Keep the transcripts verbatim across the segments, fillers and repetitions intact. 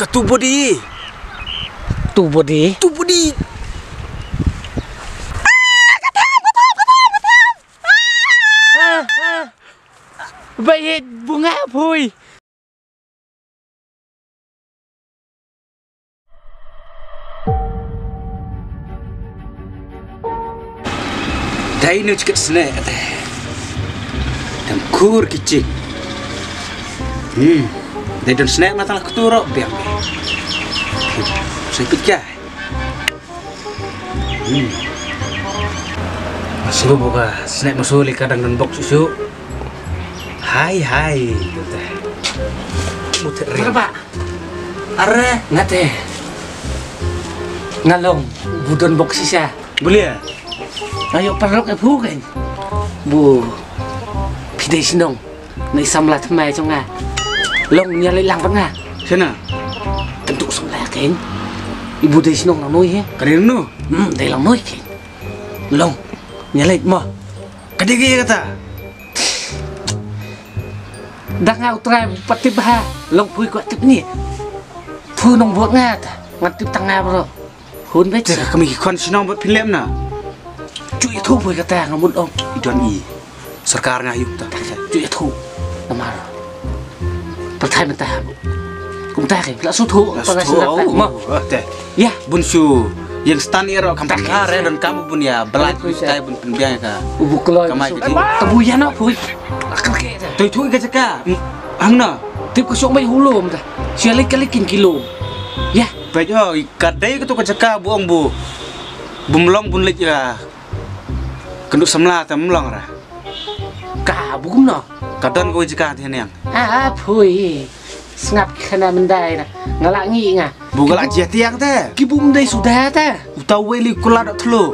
Ketu body. Tu body. Tu body. Vậy bunga phui. Dai nu cik snack teh. Dan kur kicik. Hmm. Dai don snack matalah keturok biang. Saya pikir. Hmm. Masih buka snack musuli kadang dan box susu. Hai hai gitu teh. Muter Berapa? Are ngate. Ngalong budon box sisa. Boleh ya? Ayo perlok ke phu kan. Bu. Pidai sinong. Nai samla thamai trong nga. Long nya lai lang nga. Sana. Tentu samla kan. Ibu dai sinong nang noi he. Kadang nu. Hmm, dai lang noi kan. Long nya lai mo. Kadang kata. Dah ngau trai patip ha. Long phui ko tip ni. Phu nong buat nga ta. Ngatip tanga bro. Hun bet. Teh kami kon sinong buat film na. Cuy thu phui kata ngamun om. Idon i. Sarkar ngayuk ta. Cuy thu. Namar. Pertai mentah. Kum ta kai la su thu. Pas tu oh. Teh. Ya, Bunsu. Yang stan iro kampung kare dan kamu pun ya belat kai pun penbiang ka. Ubu kloy. Kamai kecil. Tabuyan no phui. Akal ke ta. Tui tui ke caka. Amna. Tip ko sok mai hulum ta. Sia lek kali kin kilo. Ya, Baik oh, kadai ke tu ke caka buang bu. Bumlong pun lek ya. Kenduk semla ta mlong ra. ka bukum no. Kadon ko caka thian yang. Ah, phui. Ngap khana mendai na. Ngalak ngi nga. Bu galak jeh tiang teh. Ki bum dai sudah ta. Utau weli kula dak telu.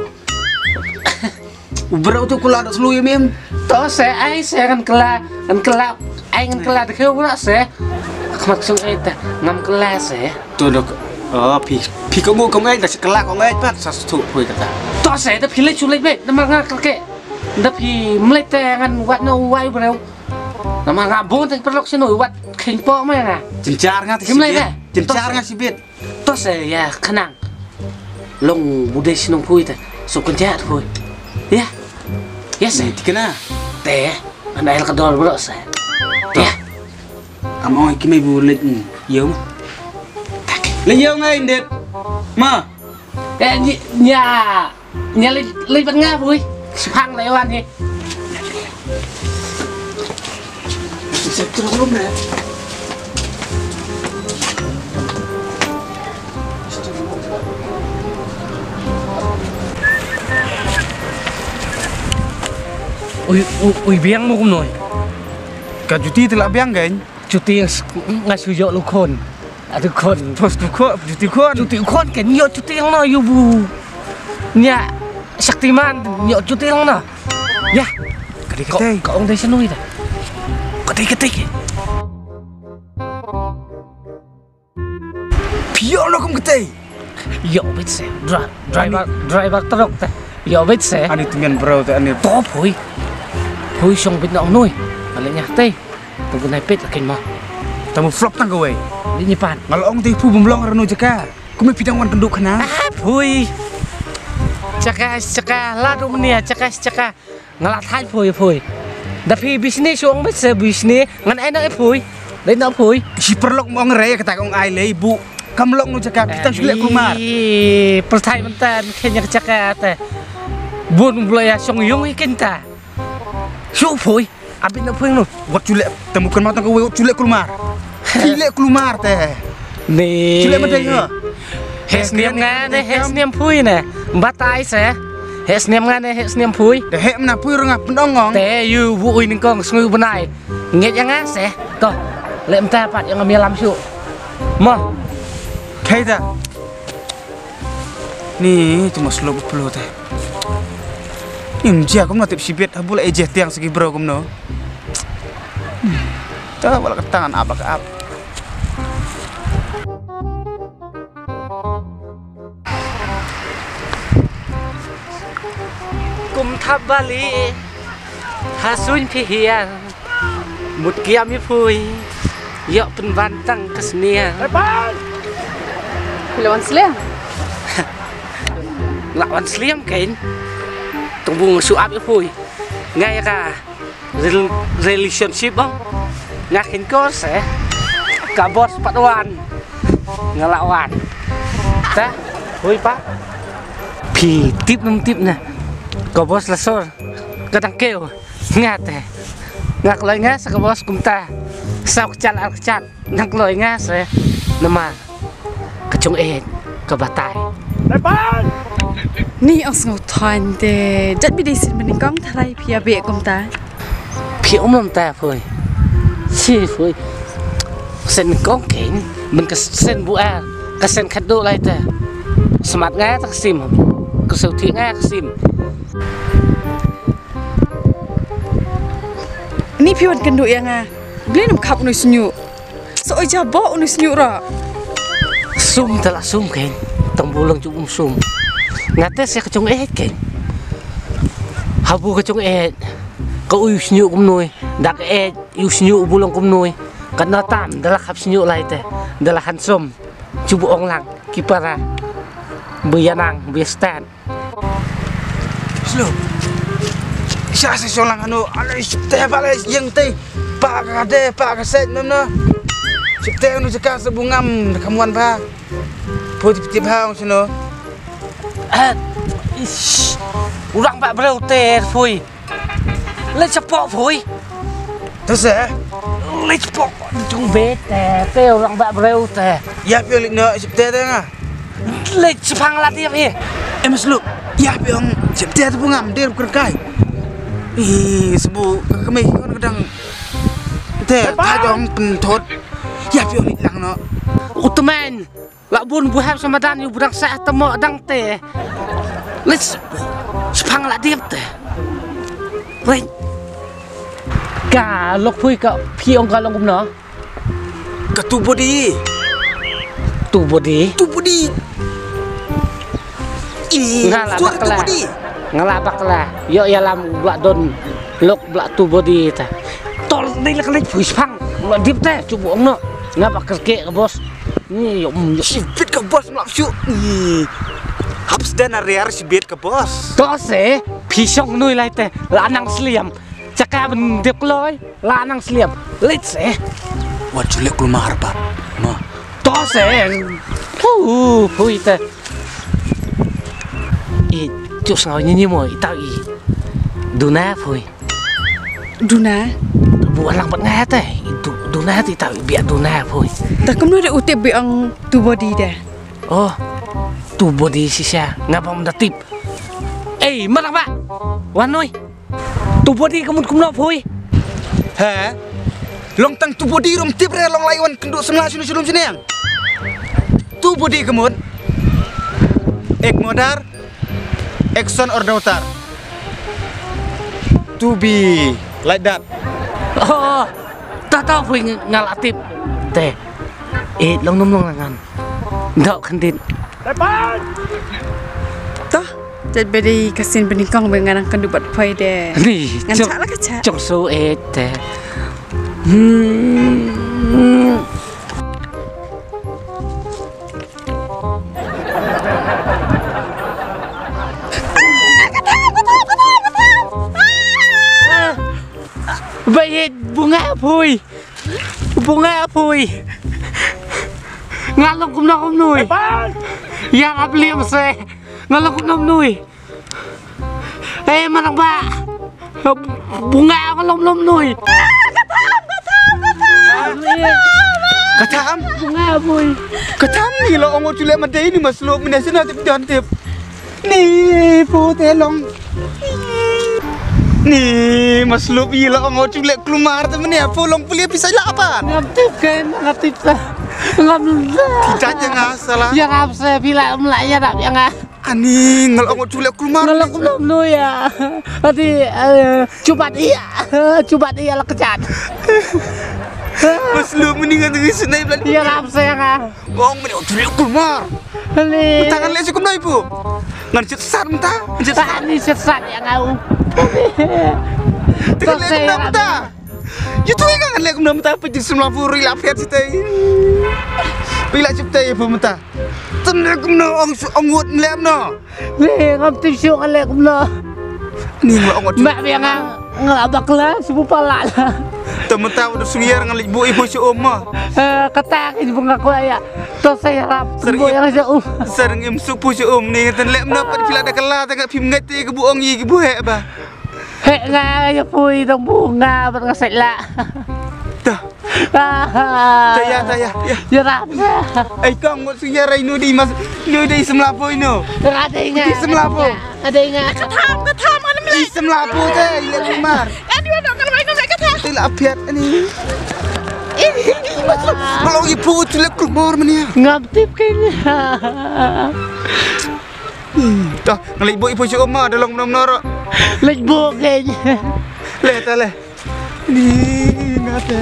Ubra tu kula dak telu ya mem. To se ai se kan kela kan kela ai kan kela de kheu na se. Khamak sung ai ta ngam kela se. Tu dok. Oh, pi pi ko mu ko ngai dak kelak ko ngai pat sa tu phui kata. To se ta philai chulai be na ma nga ke. Da phi mlai te ngan wat no wai breu. Na ma nga bon te perlok se no wat khin po ma nga. Jencar nga Kim lai be? Jencar nga sibit. To se ya khanang. Long budai sinong phui ta. So kun ja phui. Ya. Ya se. Tikena. Te an ai ka dor bro se. Ya. Am oi ki mai bu lek yeu. Le yeu ngai ndet. Ma. Eh nya nya le le ban nga phui. Phang lai wan he. Sep tu belum dah. Ui ui biang mo kum noi. Ka juti telak biang kan? Cuti ngasu yo lu kon. Adu kon. Terus tu ko juti ko. Cuti kon kan yo cuti lang no yu bu. Nya Saktiman yo cuti lang no. Ya. Kadai Kau kadai. kau dai sanoi ta. Kadai kadai. Pio lo kum kadai. Yo bet se. Driver driver truk ta. Yo bet se. Ani timian bro tu ani. To phui. Phui song bet no noi. Ale nya te. Tunggu nai pet akin ma. Tamu flop tang kowe. Ni nyipan. Ngalong ti pu bumlong ranu jaka. Ku me pidang wan kenduk kana. Ah, phui. Caka caka la dum nia caka caka. Ngalat hai phui phui. Da phi bisnis song bet se bisnis ngan ai na ai phui. Lai na phui. Si perlok mo ngere kata kong ai le ibu. Kamlong nu jaka kita sulit kumar. Ih, pertai mentan kenya caka ta. Bun bulaya song yung ikin ta. Su phui. Abin na phui no. Wat julek temukan matang kowe wat julek kumar. Julek kumar teh. Ni. Julek medai ha. Hes niam nga ne hes niam phui ne. Batai se. Hes niam nga ne hes niam phui. Dah hek mena pui rengah pendongong. Te yu bu ui ning kong sngu benai. Nget yang nga se. To. Lem ta pat yang ngambil lam su. Mo. Kaida. Ni cuma slow puluh teh. Inja kum natip sibit habul ejeh tiang segi bro kum no. Tah wala ketangan apa ke apa. Kum thap bali. Hasun pihian. Mut kiam yu phui. Yo pen bantang kesenian. Lawan Sliam. Lawan Sliam kain. Tunggu suap ya pui. Ngay ka relationship bang. Ngakin ko se. Ka bos patuan. Ngelawan. Ta, pui pak. Pi tip nung tip na. Ka bos lasor. Kadang kêu. Ngat eh. Ngak loy nga sa ka bos kumta. Sao kecat al kecat. Ngak loy nga se. Nama. Kacung eh. Kebatai. Ni ang ngau than de. Jat bi desin meningkong tharai pia be kum ta. Pia om lam ta phơi. Chi phơi. Sen kong kain. Mình ka sen bu a. Ka sen khát độ lại ta. Smart nga ta sim. Ka sau thi nga sim. Ni piwan kan do yang a. Beli nam khap nu snyu. So ja bo nu snyu ra. Sum ta la sum kain. Tong bulang chung sum. Ngate se kacung eh kain. Habu kacung eh. Ka uy snyu kum nuôi. Dak eh yu snyu bulang kum nuôi. Kan na tam dala khap snyu lai ta. Dala han sum. Cubu ong lang kipara. Buyanang biastan. Slow. Siya sa lang ano, alay sipte pala yang teh pak kade pak kaset nana. Sipte ano sa kasa bungam kamuan pa. Putih putih pa ang sino. Ah, ish. Urang ba breu ter pui. Lấy support pui. Terus eh? Lấy support chung bê tè, tê urang ba breu tè. Ya pilih no sipte teh nga. Lấy sepang la tiap hi. Eh mas lu, ya pilih sipte tu bungam dia berkai. Ih, sebu kami kan kadang teh tajong pentot. Ya pilih lang no. Utman. Lak bun buhab sama dan yu budang sah temo dang teh. Let's sepang la tiap teh. Wait. Ka lok pui ka pi ong ka long kum no. Ketu body. Tu body. Tu body. Ih, Ngala suara tu bakla. body. Ngala bakla. Yo ya lam blak don lok blak tu body ta. Tol ni la kalai pui sepang. La dip teh cubu ong no. Ngapa kerke ka bos. Ni yom yo. Sibit ke bos melapsu. Ih. Haps dan area sibit ke bos. To se pisong nui lai teh lanang sliam. Caka ben dip loy lanang sliam. Lit se. Wah julek keluar pak. No. To se. Hu pui teh. I cus ngau nyi mo i tau i. Duna pui. Duna. Buat lang pat nga teh. Itu duna ti tau i biak duna pui. Ta kum nu de utip be ang tu body de. Oh. Tu body sisa ngapa mendatip. Eh, mana pak? Wanoi. Tu body kamu kumno pui. Heh. Long tang tu body rom tip re long laiwan kenduk semla sunu sulum sini yang. Tu body kemud. Ek modar. Exxon or daughter. To be like that. Oh. Tak tahu pui ngalatip. Teh. Eh, long nom long ngan. Ndok kandit. Toh, jat be di kasin meningkong be ngarang kan dubat phai de. Ni. Ngan cha la ka cha. Trong số eh teh. Hmm. Baik bunga pui. Bunga pui. Ngalong kum nom nuôi. Yang ap liam se. Ngalong kum nom nuôi. Eh manang ba. Bunga ngalong nom nuôi. Katam. Bunga pui. Katam ni lo ongo julek madai ni mas lo menasina tip dan tip. Ni pu te long. Ni mas lo bi lo ongo julek keluar temen ya pu long pulia bisa lapan. Ngaptip kan ngaptip lah. Ngap. Tidak jangan salah. Yang ngap se bila melaya dak yang ngap. Ani ngel ongo julek keluar. Ngalong kum nom nuôi ya. Tadi cubat iya. Cubat iya lah kecat. Mas lo mendingan dengan senai belan. Yang ngap se yang ngap. Ngong menio julek keluar. Ni. Tangan lesi kum noi pu. Ngan cet sat mentah. Cet sat. Ni sesat yang ngau. Tangan lesi kum mentah. Itu kan ngan lesi kum mentah pe sembilan puluh ri lafiat sitai. Bila cipta ibu mentah. Tenek no ong ong ngut lem no. Weh, ngam tim syuk alek no. Ni ngok ngot. Mak biang ngelabak lah, si pala lah. Temen tahu dah suyar ngelik bu ibu si oma. Eh, kata ini mengaku ya. Tuh saya rap, bu yang aja um. Sering im supu si om ni ngeten lem no pat pila ada kelah tengah pim ngati ke bu ong yi ke bu hek ba. Hek nga ya pui tong bunga bat ngasek lah. Dah. Taya taya ya. Ya rap. Ai kong ngot suyar ai nu di mas nu di semlapo ino. Ada ingat. Di semlapo. Ada ingat. กระทำกระทำอันนั้น Di semlapo teh ile bumar. อันนี้ว่าดอกกันไว้น้ำไหลกระทำ Tila apiat ni. Kalau ibu tila keluar mania. Ngam tip kini. Dah ngelik bu ibu si oma dalam benar-benar. Lek bu kini. Le ta le. Ni ngate.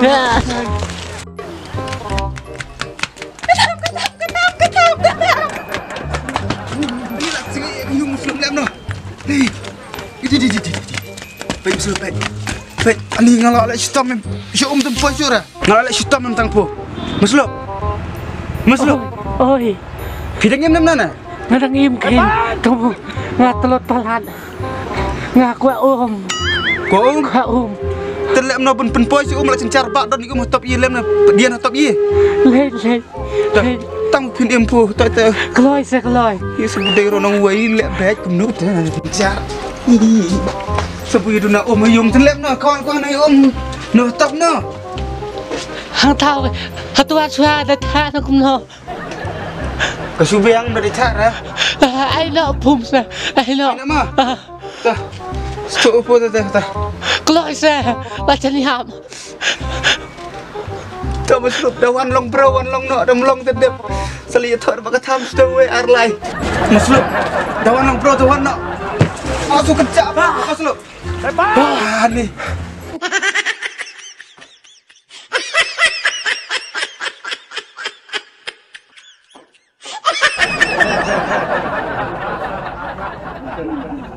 นี่ละสิยุ่งสุดแล้วเนาะนี่ดิดิดิดิไปสุดไปไปอันนี้ngalah lek sitam si om tempo sura ngalah lek sitam tentang po maslo maslo Oi, bidang em nam nana ngadang im kini. Kamu ngatelot tolan. Ngaku om. ko om Ka om. telek no pen pen po si om lek cencar bak don iku top ye lem na dia na top ye Len len. Len. tang pin em po ta ta Keloi saya keloi. ye sebudai ronong wai lek baik kemnu ta cencar sebui duna om yung telek no kawan-kawan ai om no top no Hang tahu. Hatuan suara ada tak nak kumno. Kasubiang dari cara. I know pum sa. I know. Nak mah? Tah. Stop apa tah tah. Keloi saya. Baca ni ham. Tak masuk dawan long bro wan long no dam long tedep. Selihat thor baka tham stowe arlai. Masuk dawan long bro dawan no. Masuk kecap masuk. Bah ni. Thank you.